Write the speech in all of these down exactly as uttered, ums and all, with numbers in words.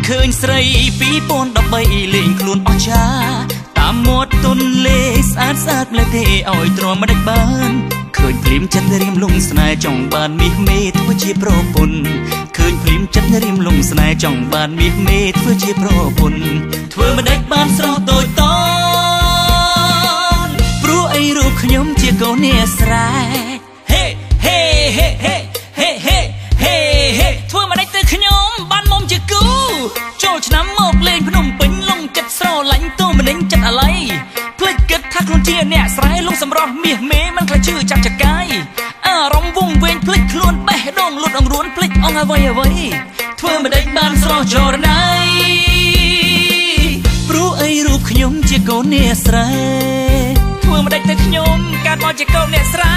ឃើញស្រីពីរពាន់ដប់បីលេងខ្លួនអស្ចារ្យតាមមាត់ទន្លេស្អាតស្អាតម្លេះទេឲ្យទ្រាំមិនដេចបានឃើញភ្លាមចិត្តរៀមលងស្នេហ៍ចង់បានមាសមេធ្វើជាប្រពន្ធឃើញភ្លាមចិត្តរៀមលងស្នេហ៍ចង់បានមាសមេធ្វើជាប្រពន្ធធ្វើមិនដេចបានស្រស់តូចតូចព្រោះអីរូបខ្ញុំជាកូនអ្នកស្រែហេហេហេហេហេហេហេហេធ្វើមិនដេចទៅខ្ញុំបានមុំជាគូចូលឆ្នាំមកលេងភ្នំពេញលងចិត្តស្រឡាញ់ទូម្នេញចិត្តអាឡ័យភ្លេចគិតថាខ្លួនជាអ្នកស្រែលងសម្រស់មាសមេមិនខ្លាចជឿចាប់ចកាយអារម្មណ៍វងវែងភ្លេចខ្លួនបេះដូងលុតអង្រួនភ្លេចអងអ្វីអ្វីធ្វើមិនដេចបានស្រស់ចរណៃព្រោះអីរូបខ្ញុំជាកូនអ្នកស្រែធ្វើមិនដេចទៅខ្ញុំកើតមកជាកូនអ្នកស្រែ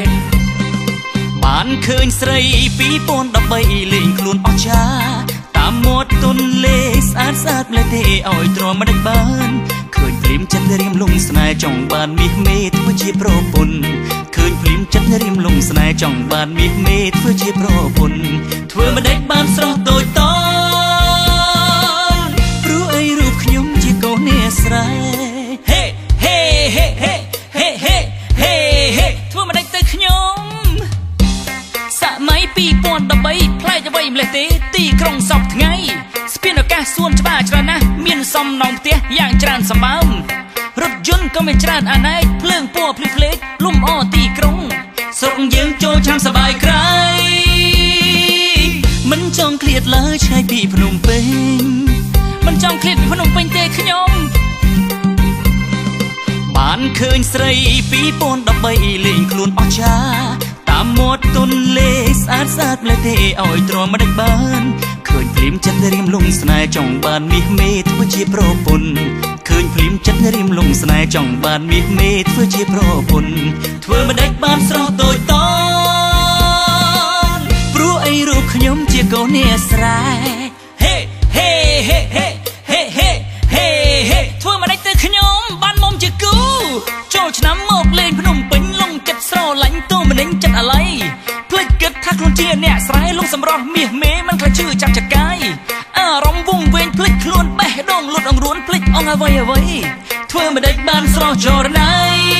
បានឃើញស្រីពីរពាន់ដប់បីលេងខ្លួនអស្ចារ្យតាមមាត់ទន្លេស្អាតស្អាតម្លេះទេឲ្យទ្រាំមិនដេចបានឃើញភ្លាមចិត្តរៀមលងស្នេហ៍ចង់បានមាសមេធ្វើជាប្រពន្ធឃើញភ្លាមចិត្តរៀមលងស្នេហ៍ចង់បានមាសមេធ្វើជាប្រពន្ធធ្វើមិនដេចបានស្រស់តូចតូចព្រោះអីរូបខ្ញុំជាកូនអ្នកស្រែហេហេហេហេហេហេហេហេធ្វើមិនដេចទៅខ្ញុំសម័យពីរពាន់ដប់បីផ្លែកអ្វីម្លេះទេទីក្រុងសពថ្ងៃស្ពានឱកាសសួនច្បារច្រើនណាស់មានសំណងផ្ទះយ៉ាងច្រើនសម្បើមរថយន្តក៏មានច្រើនអាណែកភ្លើងពណ៌ភ្លឺភ្លេកលំអទីក្រុងស្រុកយើងចូលឆ្នាំសបាយក្រៃមិនចង់ឃ្លាតឡើយឆ្ងាយពីភ្នំពេញមិនចង់ឃ្លាតពីភ្នំពេញទេខ្ញុំបានឃើញស្រីពីរពាន់ដប់បីលេងខ្លួនអស្ចារ្យតាមមាត់ទន្លេស្អាតស្អាតម្លេះទេឲ្យទ្រាំមិនដេចបានឃើញភ្លាមចិត្តរៀមលងស្នេហ៍ចង់បានមាសមេធ្វើជាប្រពន្ធឃើញភ្លាមចិត្តរៀមលងស្នេហ៍ចង់បានមាសមេធ្វើជាប្រពន្ធធ្វើមិនដេចបានស្រស់តូចតូចព្រោះអីរូបខ្ញុំជាកូនអ្នកស្រែហេហេហេហេហេហេហេហេធ្វើមិនដេចទៅខ្ញុំបានមុំជាគូចូលឆ្នាំមកលេងភ្នំពេញលងចិត្តស្រឡាញ់ទូម្នេញចិត្តអាឡ័យភ្លេចគិតថាខ្លួនជាអ្នកស្រែលងសម្រស់មាសមេមិនខ្លាចជឿចាប់ចកាយអារម្មណ៍វងវែងភ្លេចខ្លួនបេះដូងលុតអង្រួនភ្លេចអងអ្វីអ្វីធ្វើមិនដេចបានស្រស់ចរណៃ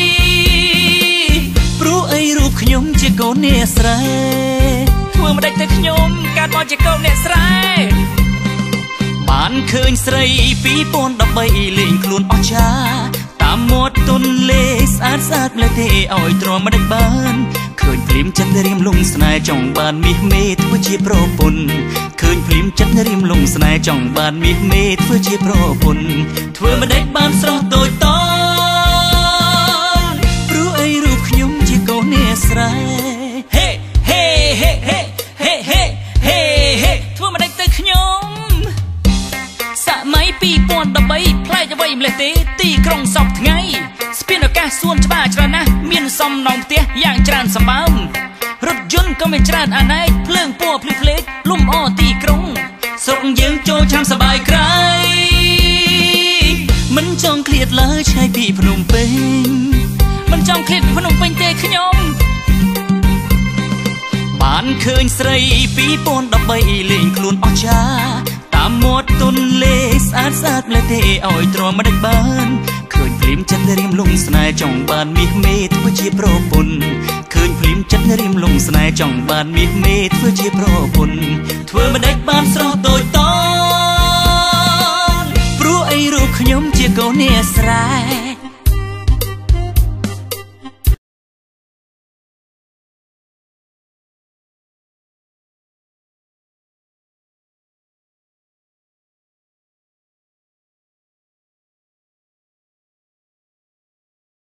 ព្រោះអីរូបខ្ញុំជាកូនអ្នកស្រែធ្វើមិនដេចទៅខ្ញុំកើតមកជាកូនអ្នកស្រែបានឃើញស្រីពីរពាន់ដប់បីលេងខ្លួនអស្ចារ្យតាមមាត់ទន្លេស្អាតស្អាតម្លេះទេឲ្យទ្រាំមិនដេចបានឃើញភ្លាមចិត្តរៀមលងស្នេហ៍ចង់បានមាសមេធ្វើជាប្រពន្ធឃើញភ្លាមចិត្តរៀមលងស្នេហ៍ចង់បានមាសមេធ្វើជាប្រពន្ធធ្វើមិនដេចបានស្រស់តូចតូចព្រោះអីរូបខ្ញុំជាកូនអ្នកស្រែហេហេហេហេហេហេហេហេធ្វើមិនដេចទៅខ្ញុំសម័យពីរពាន់ដប់បីផ្លែកអ្វីម្លេះទេទីក្រុងសពថ្ងៃស្ពានឱកាសសួនច្បារច្រើនណាស់មានសំណងផ្ទះយ៉ាងច្រើនសម្បើមរថយន្តក៏មានច្រើនអាណែកភ្លើងពណ៌ភ្លឺភ្លេកលំអទីក្រុងស្រុកយើងចូលឆ្នាំសបាយក្រៃមិនចង់ឃ្លាតឡើយឆ្ងាយពីភ្នំពេញមិនចង់ឃ្លាតពីភ្នំពេញទេខ្ញុំបានឃើញស្រីពីរពាន់ដប់បីលេងខ្លួនអស្ចារ្យតាមមាត់ទន្លេស្អាតស្អាតម្លេះទេឲ្យទ្រាំមិនដេចបានឃើញភ្លាមចិត្តរៀមលងស្នេហ៍ចង់បានមាសមេធ្វើជាប្រពន្ធឃើញភ្លាមចិត្តរៀមលងស្នេហ៍ចង់បានមាសមេធ្វើជាប្រពន្ធធ្វើមិនដេចបានស្រស់តូចតូចព្រោះអីរូបខ្ញុំជាកូនអ្នកស្រែ